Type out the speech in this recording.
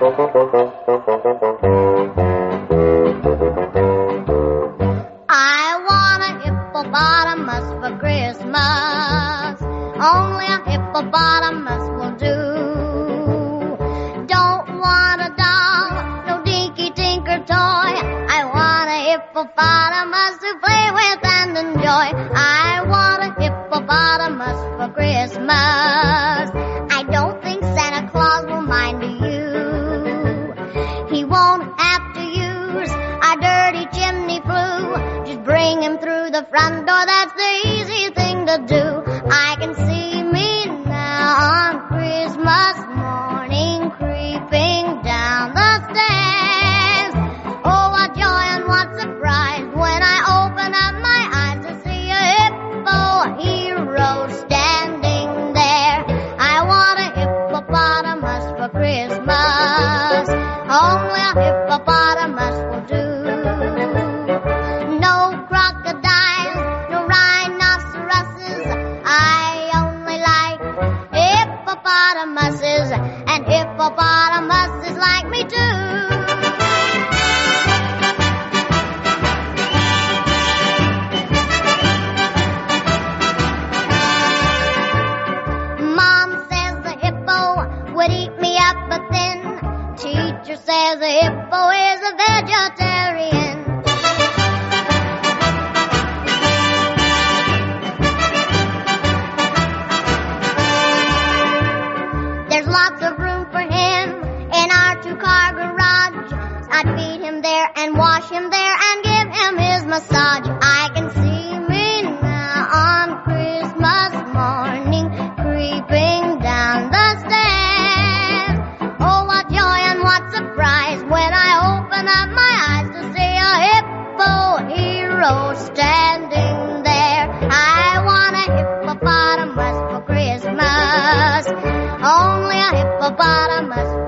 I want a hippopotamus for Christmas. Only a hippopotamus will do. Don't want a doll, no dinky tinker toy. I want a hippopotamus to play with and enjoy. I want a hippopotamus for Christmas. I don't think Santa Claus will mind you. He won't have to use our dirty chimney flue. Just bring him through the front door, that's the easy thing to do. I can see me now on Christmas morning creeping down the stairs. Oh, what joy and what surprise when I open up my eyes to see a hippo hero standing there. I want a hippopotamus for Christmas. Only a hippopotamus will do. No crocodiles, no rhinoceroses. I only like hippopotamuses, and hippopotamuses like me too. Mom says the hippo would eat me up, but then teacher says the hippo is a vegetarian. There's lots of room for him in our two-car garage. I'd feed him there and wash him there and give him his massage. I can see me now on Christmas morning creeping down the stairs. Oh, what joy and what surprise when I open up my eyes to see a hippo hero standing there. I want a hippopotamus for Christmas. Only a hippopotamus